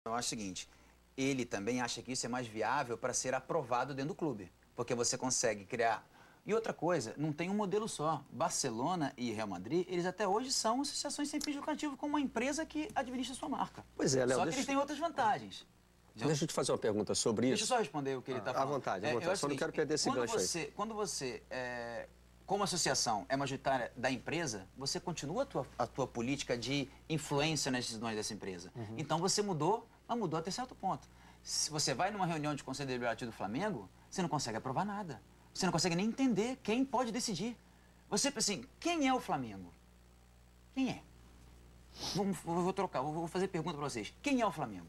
Eu acho o seguinte, ele também acha que isso é mais viável para ser aprovado dentro do clube, porque você consegue criar... E outra coisa, não tem um modelo só. Barcelona e Real Madrid, eles até hoje são associações sem fins lucrativos com uma empresa que administra sua marca. Pois é, Léo, só que eles têm outras vantagens. Deixa eu te fazer uma pergunta sobre isso. Deixa eu só responder o que ele está falando. À vontade, à vontade. Só não quero perder esse gancho aí. Quando você, como associação, é majoritária da empresa, você continua a tua política de influência nas decisões dessa empresa. Então você mudou, mas mudou até certo ponto. Se você vai numa reunião de Conselho Deliberativo do Flamengo, você não consegue aprovar nada. Você não consegue nem entender quem pode decidir. Você pensa assim, quem é o Flamengo? Quem é? Vou trocar, vou fazer pergunta para vocês. Quem é o Flamengo?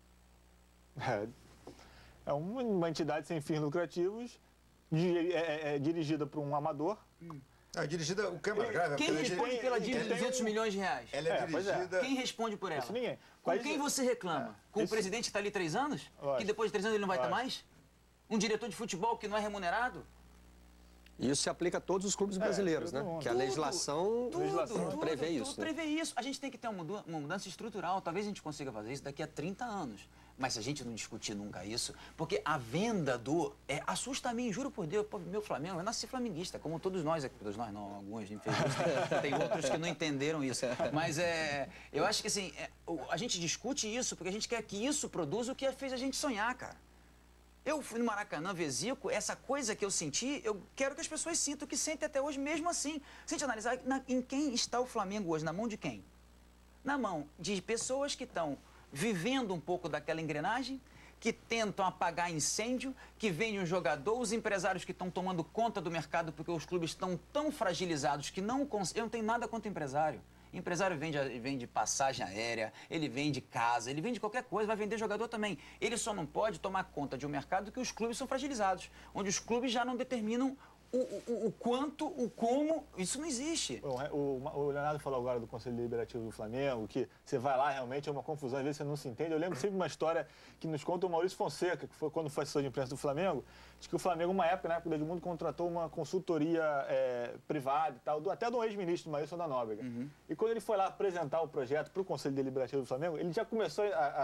É uma entidade sem fins lucrativos, dirigida por um amador. Dirigida, o que é mais grave... Quem responde pela dívida de 200 milhões de reais? Ela é dirigida... Quem responde por ela? Isso ninguém. Com quem você reclama? Com o presidente que está ali 3 anos? Que depois de 3 anos ele não vai estar mais? Um diretor de futebol que não é remunerado? Isso se aplica a todos os clubes brasileiros, né? Que a legislação prevê isso. Tudo prevê isso. A gente tem que ter uma mudança estrutural. Talvez a gente consiga fazer isso daqui a 30 anos. Mas se a gente não discutir nunca isso, porque a venda assusta a mim, juro por Deus, meu Flamengo, eu nasci flamenguista, como todos nós aqui, todos nós não, alguns, infelizmente, tem outros que não entenderam isso. Mas eu acho que assim, a gente discute isso porque a gente quer que isso produza o que fez a gente sonhar, cara. Eu fui no Maracanã ver Zico, essa coisa que eu senti, eu quero que as pessoas sintam o que sentem até hoje, mesmo assim. Se a gente analisar, em quem está o Flamengo hoje? Na mão de quem? Na mão de pessoas que estão vivendo um pouco daquela engrenagem, que tentam apagar incêndio, que vende um jogador, os empresários que estão tomando conta do mercado porque os clubes estão tão fragilizados que não conseguem... Eu não tenho nada contra o empresário. Empresário vende passagem aérea, ele vende casa, ele vende qualquer coisa, vai vender jogador também. Ele só não pode tomar conta de um mercado que os clubes são fragilizados, onde os clubes já não determinam o quanto, o como, isso não existe. O Leonardo falou agora do Conselho Deliberativo do Flamengo, que você vai lá, realmente é uma confusão, às vezes você não se entende. Eu lembro sempre uma história que nos conta o Maurício Fonseca, que foi quando foi assessor de imprensa do Flamengo, diz que o Flamengo, na época do Edmundo, contratou uma consultoria privada e tal, até do ex-ministro Maílson da Nóbrega. E quando ele foi lá apresentar o projeto para o Conselho Deliberativo do Flamengo, ele já começou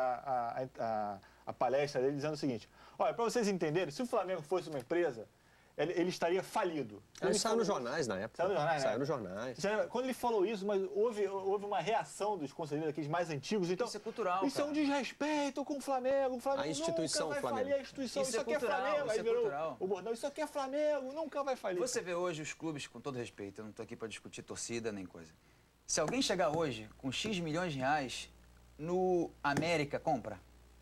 a palestra dele dizendo o seguinte: olha, para vocês entenderem, se o Flamengo fosse uma empresa, ele estaria falido. Ele saiu nos jornais na época. Saiu nos jornais. Quando ele falou isso, mas houve uma reação dos conselheiros aqueles mais antigos. Então, isso é cultural, isso é um desrespeito com o Flamengo. O Flamengo a instituição nunca vai falir a instituição. Isso aqui é Flamengo. Aí virou o bordão. Isso aqui é Flamengo, nunca vai falir. Você vê hoje os clubes, com todo respeito, eu não estou aqui para discutir torcida nem coisa. Se alguém chegar hoje com X milhões de reais no América, compra?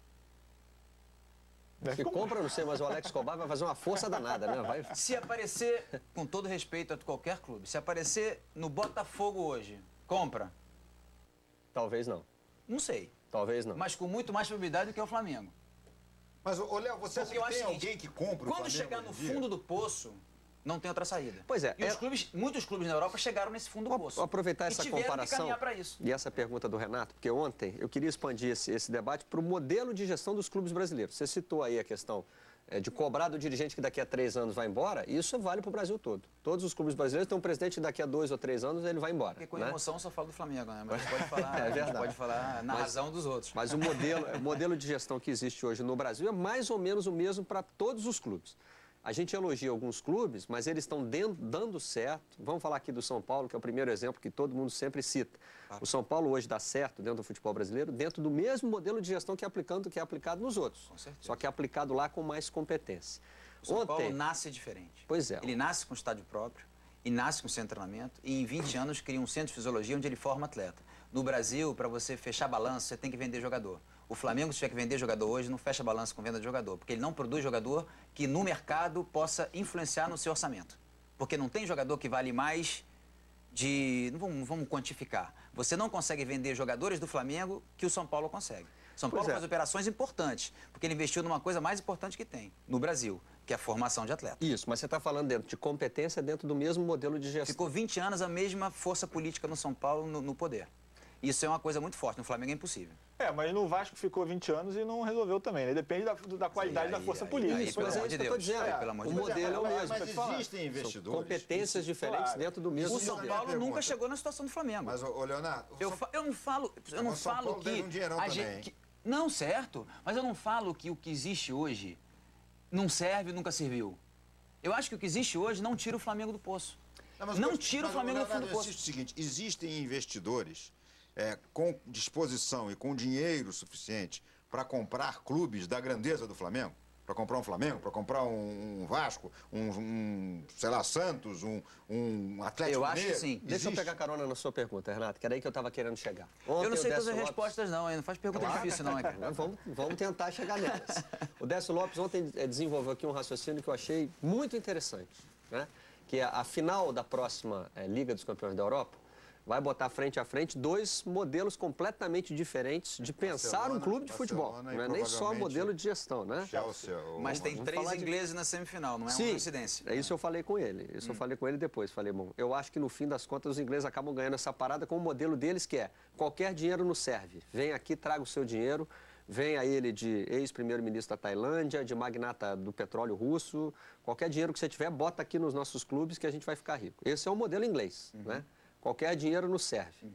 Que compra, não sei, mas o Alex Escobar vai fazer uma força danada, né? Se aparecer, com todo respeito a qualquer clube, se aparecer no Botafogo hoje, compra? Talvez não. Não sei. Talvez não. Mas com muito mais probabilidade do que o Flamengo. Mas, Léo, você acha que tem alguém que compra o Flamengo? Quando chegar no fundo do poço, não tem outra saída. Pois é. E muitos clubes na Europa chegaram nesse fundo do poço. Vou aproveitar essa comparação isso. e essa pergunta do Renato, porque ontem eu queria expandir esse debate para o modelo de gestão dos clubes brasileiros. Você citou aí a questão de cobrar do dirigente que daqui a 3 anos vai embora, e isso vale para o Brasil todo. Todos os clubes brasileiros têm um presidente que daqui a 2 ou 3 anos ele vai embora. Porque com emoção só fala do Flamengo, né? Mas pode falar, pode falar na razão dos outros. Mas o modelo de gestão que existe hoje no Brasil é mais ou menos o mesmo para todos os clubes. A gente elogia alguns clubes, mas eles estão dando certo. Vamos falar aqui do São Paulo, que é o primeiro exemplo que todo mundo sempre cita. O São Paulo hoje dá certo dentro do futebol brasileiro, dentro do mesmo modelo de gestão que é aplicado nos outros. Com certeza. Só que é aplicado lá com mais competência. O São Paulo nasce diferente. Pois é. Ele nasce com estádio próprio, e nasce com centro de treinamento, e em 20 anos cria um centro de fisiologia onde ele forma atleta. No Brasil, para você fechar balanço, você tem que vender jogador. O Flamengo, se tiver que vender jogador hoje, não fecha balanço com venda de jogador, porque ele não produz jogador que no mercado possa influenciar no seu orçamento. Porque não tem jogador que vale mais de... Não vamos quantificar. Você não consegue vender jogadores do Flamengo que o São Paulo consegue. São Paulo faz operações importantes, porque ele investiu numa coisa mais importante que tem no Brasil, que é a formação de atleta. Isso, mas você está falando dentro de competência, dentro do mesmo modelo de gestão. Ficou 20 anos a mesma força política no São Paulo no poder. Isso é uma coisa muito forte. No Flamengo é impossível. Mas no Vasco ficou 20 anos e não resolveu também, né? Depende da qualidade da força política. Isso, mas é isso que eu estou dizendo. O modelo é o mesmo. Mas existem investidores. São competências diferentes dentro do mesmo modelo. O São Paulo nunca chegou na situação do Flamengo. Mas, Leonardo... Eu não falo que... Um dinheirão também. Não, certo. Mas eu não falo que o que existe hoje não serve e nunca serviu. Eu acho que o que existe hoje não tira o Flamengo do poço. Não tira o Flamengo do fundo do poço. É o seguinte, existem investidores com disposição e com dinheiro suficiente para comprar clubes da grandeza do Flamengo? Para comprar um Flamengo, para comprar um Vasco, sei lá, Santos, um Atlético Eu acho Mineiro? que sim. Deixa eu pegar carona na sua pergunta, Renato, que era aí que eu estava querendo chegar. Eu não sei todas as respostas, não. Não faz pergunta difícil, não, cara. Vamos tentar chegar nelas. O Décio Lopes ontem desenvolveu aqui um raciocínio que eu achei muito interessante, né? Que a final da próxima Liga dos Campeões da Europa vai botar frente a frente dois modelos completamente diferentes de pensar um clube de futebol. Não é nem só modelo de gestão, né? Chelsea, Mas tem 3 ingleses na semifinal, não é uma coincidência. É isso eu falei com ele. Isso eu falei com ele depois. Falei, bom, eu acho que no fim das contas os ingleses acabam ganhando essa parada com o modelo deles que é qualquer dinheiro nos serve. Vem aqui, traga o seu dinheiro. Venha ele de ex-primeiro-ministro da Tailândia, de magnata do petróleo russo. Qualquer dinheiro que você tiver, bota aqui nos nossos clubes que a gente vai ficar rico. Esse é o modelo inglês, né? Qualquer dinheiro nos serve.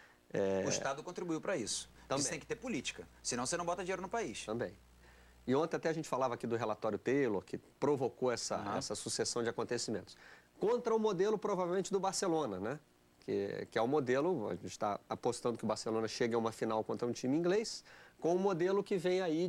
O Estado contribuiu para isso. Também. Isso tem que ter política, senão você não bota dinheiro no país. Também. E ontem até a gente falava aqui do relatório Taylor, que provocou essa sucessão de acontecimentos. Contra o modelo, provavelmente, do Barcelona, né? Que é o modelo, a gente está apostando que o Barcelona chegue a uma final contra um time inglês, com um modelo que vem aí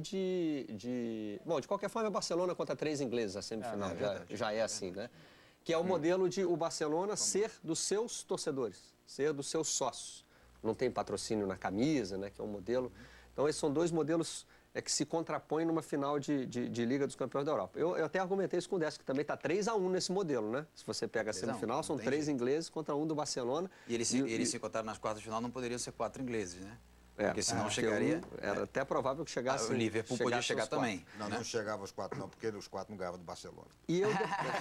Bom, de qualquer forma, é o Barcelona contra 3 ingleses, a semifinal, já é assim, né? Que é o modelo de o Barcelona ser dos seus torcedores, ser dos seus sócios. Não tem patrocínio na camisa, né? Que é um modelo. Então, esses são 2 modelos que se contrapõem numa final de Liga dos Campeões da Europa. Eu até argumentei isso com o Décio, que também está 3-1 nesse modelo, né? Se você pega a semifinal, são 3 ingleses contra 1 do Barcelona. E eles se encontraram nas quartas de final, não poderiam ser 4 ingleses, né? Porque senão chegaria... Era até provável que chegasse... O Liverpool podia chegar também. Não chegava aos 4 não, porque os 4 não ganhavam do Barcelona. E eu...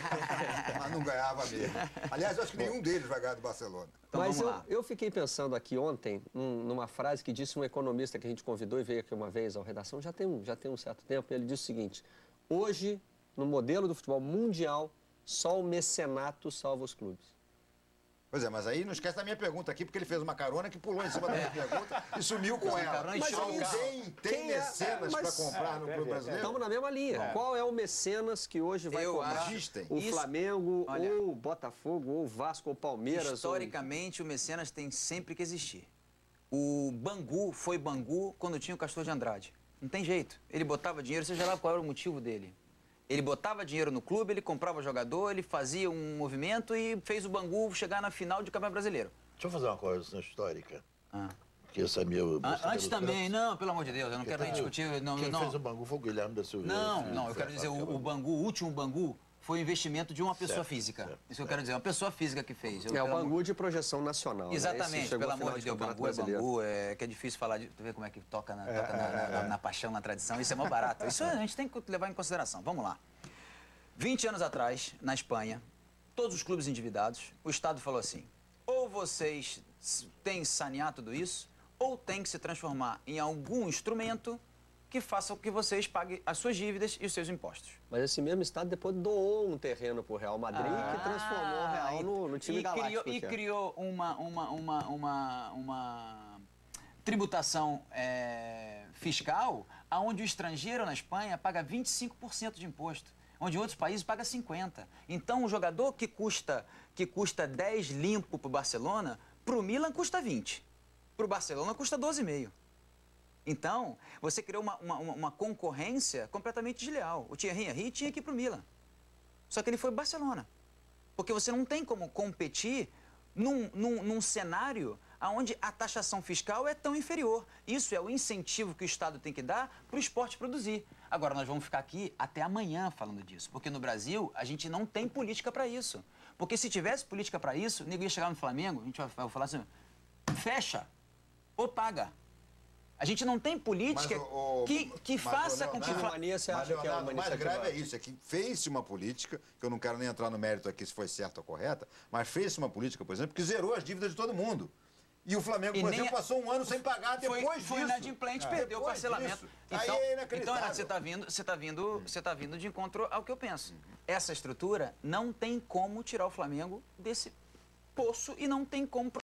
Mas não ganhava mesmo. Aliás, eu acho que nenhum deles vai ganhar do Barcelona. Então, mas eu fiquei pensando aqui ontem, numa frase que disse um economista que a gente convidou e veio aqui uma vez à redação, já tem um certo tempo, e ele disse o seguinte: hoje, no modelo do futebol mundial, só o mecenato salva os clubes. Pois é, mas aí não esquece da minha pergunta aqui, porque ele fez uma carona que pulou em cima da minha pergunta e sumiu com ela. Mas alguém tem mecenas para comprar no clube brasileiro? Estamos na mesma linha. Qual é o mecenas que hoje vai comprar o Flamengo, ou o Botafogo, ou o Vasco, ou o Palmeiras? Historicamente, o mecenas tem sempre que existir. O Bangu foi Bangu quando tinha o Castor de Andrade. Não tem jeito. Ele botava dinheiro, seja lá qual era o motivo dele. Ele botava dinheiro no clube, ele comprava jogador, ele fazia um movimento e fez o Bangu chegar na final de Campeonato Brasileiro. Deixa eu fazer uma correção histórica. Que esse é meu... Antes também, não, pelo amor de Deus, eu não quero nem discutir. Quem fez o Bangu foi o Guilherme da Silveira. Não, eu quero dizer, o Bangu, o último Bangu, foi o investimento de uma pessoa física. Isso que eu quero dizer, uma pessoa física que fez. É o Bangu de projeção nacional. Exatamente, né? Pelo amor de Deus, Bangu é Bangu, que é difícil falar de... Tu vê como é que toca na paixão, na tradição, isso é mó barato. Isso a gente tem que levar em consideração. Vamos lá. 20 anos atrás, na Espanha, todos os clubes endividados, o Estado falou assim: ou vocês têm que sanear tudo isso, ou tem que se transformar em algum instrumento que faça com que vocês paguem as suas dívidas e os seus impostos. Mas esse mesmo Estado depois doou um terreno para o Real Madrid, que transformou o Real no time galáctico. E criou uma tributação fiscal, onde o estrangeiro na Espanha paga 25% de imposto, onde em outros países paga 50%. Então, o jogador que custa 10 limpo para o Barcelona, para o Milan custa 20. Para o Barcelona custa 12,5. Então, você criou uma concorrência completamente desleal. O Thierry Henry tinha que ir para o Milan. Só que ele foi para o Barcelona. Porque você não tem como competir num cenário onde a taxação fiscal é tão inferior. Isso é o incentivo que o Estado tem que dar para o esporte produzir. Agora, nós vamos ficar aqui até amanhã falando disso, porque no Brasil a gente não tem política para isso. Porque se tivesse política para isso, o nego ia chegar no Flamengo, a gente vai falar assim: fecha ou paga. A gente não tem política que faça com que... O mais grave é isso, é que fez-se uma política, que eu não quero nem entrar no mérito aqui se foi certa ou correta, mas fez-se uma política, por exemplo, que zerou as dívidas de todo mundo. E o Flamengo, por exemplo, passou um ano sem pagar depois disso. Foi inadimplente, perdeu o parcelamento. Então, aí é inacreditável. Então, você tá vindo de encontro ao que eu penso. Essa estrutura não tem como tirar o Flamengo desse poço e não tem como